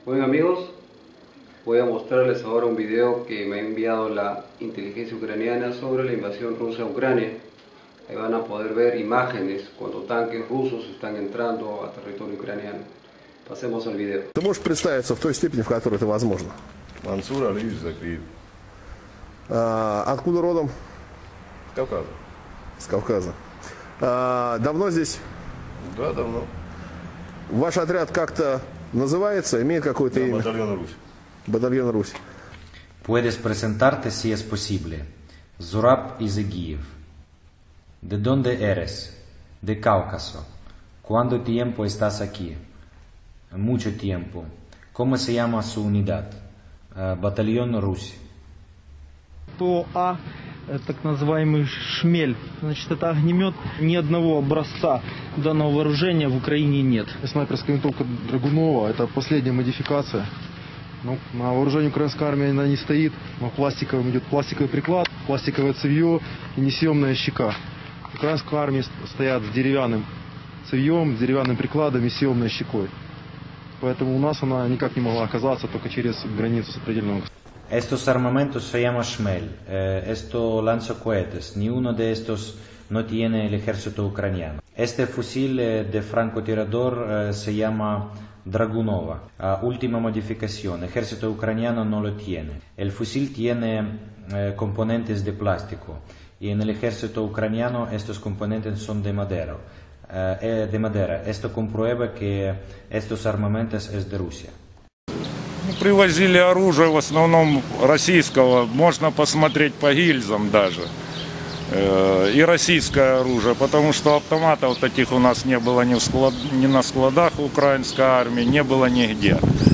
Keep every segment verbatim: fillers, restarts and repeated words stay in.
Bueno amigos, voy a mostrarles ahora un video que me ha enviado la inteligencia ucraniana sobre la invasión rusa a Ucrania. Ahí van a poder ver imágenes cuando tanques rusos están entrando a territorio ucraniano. Pasemos al video. Ты можешь представиться в той степени, в которой это возможно? Мансур Алиевич Закриев. А, откуда родом? С Кавказа. С Кавказа. А, давно здесь? Да, давно. Ваш отряд как-то называется, имеет какое-то Да, имя? батальон Русь. Батальон Русь. Puedes presentarte si es posible. Zurab Izagiev. ¿De dónde eres? De Cáucaso. ¿Cuánto tiempo estás aquí? Mucho tiempo. ¿Cómo se llama su unidad? Uh, Батальон Русь. То А, так называемый «Шмель». Значит, это огнемет. Ни одного образца данного вооружения в Украине нет. Снайперская винтовка Драгунова – это последняя модификация. Ну, на вооружении украинской армии она не стоит, но пластиковым идет пластиковый приклад, пластиковое цевье и несъемная щека. В украинской армии стоят с деревянным цевьем, с деревянным прикладом и съемной щекой. Поэтому у нас она никак не могла оказаться только через границу сопредельного государства. Estos armamentos se llama Shmel. Eh, esto lanza cohetes. Ni uno de estos no tiene el ejército ucraniano. Este fusil eh, de francotirador eh, se llama Dragunova. Uh, última modificación. Ejército ucraniano no lo tiene. El fusil tiene eh, componentes de plástico. Y en el ejército ucraniano estos componentes son de madera. Uh, de madera. Esto comprueba que estos armamentos es de Rusia. Привозили оружие в основном российского, можно посмотреть по гильзам даже, э, и российское оружие, потому что автоматов таких у нас не было ни, в склад, ни на складах украинской армии, не было нигде.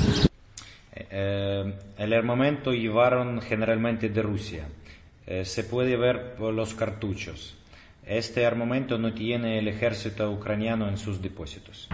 Eh, el armamento llevaron generalmente de Rusia, eh, se puede ver por los cartuchos. Este armamento no tiene el ejército ucraniano en sus depósitos.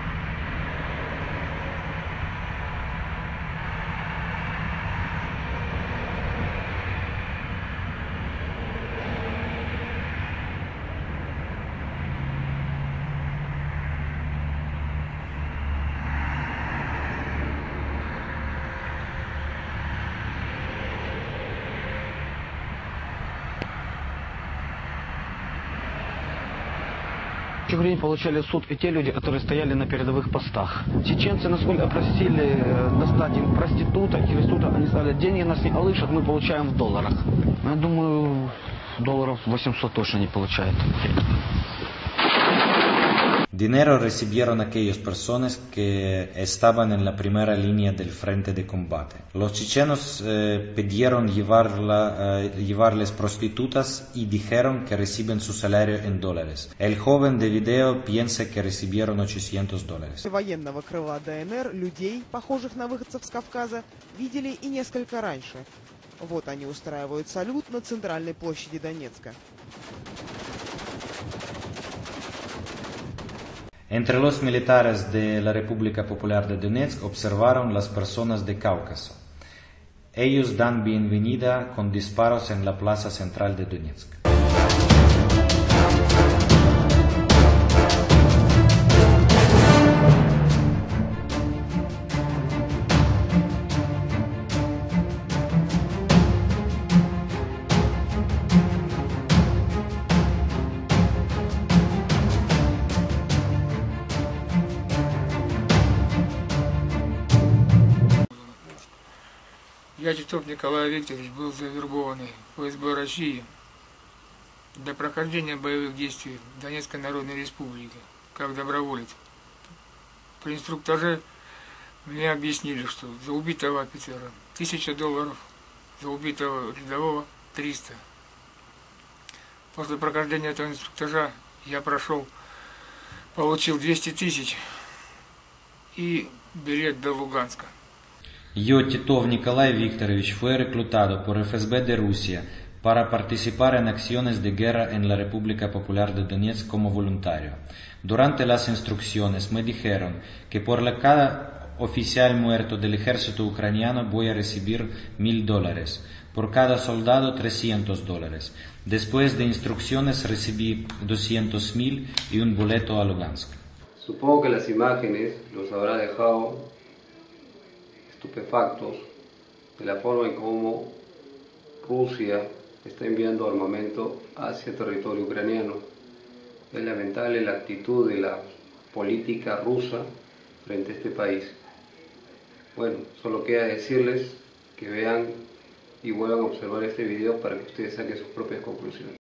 В Украине получали суд и те люди, которые стояли на передовых постах. Чеченцы, насколько просили достать им проститута или что-то, они сказали, деньги нас не колышат, мы получаем в долларах. Я думаю, долларов восемьсот точно не получают. Dinero recibieron aquellas personas que estaban en la primera línea del frente de combate. Los chechenos eh, pidieron llevarla, eh, llevarles prostitutas y dijeron que reciben su salario en dólares. El joven de video piensa que recibieron ochocientos dólares. Военного крыла ДНР людей, похожих на выходцев с Кавказа, видели и несколько раньше. Вот они устраивают салют на центральной площади Донецка. Entre los militares de la República Popular de Donetsk observaron las personas de Cáucaso. Ellos dan bienvenida con disparos en la plaza central de Donetsk. Я, Титов Николай Викторович, был завербованный в ФСБ России для прохождения боевых действий в Донецкой Народной Республике, как доброволец. При инструктаже мне объяснили, что за убитого офицера тысяча долларов, за убитого рядового триста. После прохождения этого инструктажа я прошел, получил двести тысяч и билет до Луганска. Yo, Titov Nikolai Viktorovich, fue reclutado por F S B de Rusia para participar en acciones de guerra en la República Popular de Donetsk como voluntario. Durante las instrucciones me dijeron que por la cada oficial muerto del ejército ucraniano voy a recibir mil dólares, por cada soldado trescientos dólares. Después de instrucciones recibí doscientos mil y un boleto a Lugansk. Supongo que las imágenes los habrá dejado estupefactos de la forma en cómo Rusia está enviando armamento hacia territorio ucraniano. Es lamentable la actitud de la política rusa frente a este país. Bueno, solo queda decirles que vean y vuelvan a observar este video para que ustedes saquen sus propias conclusiones.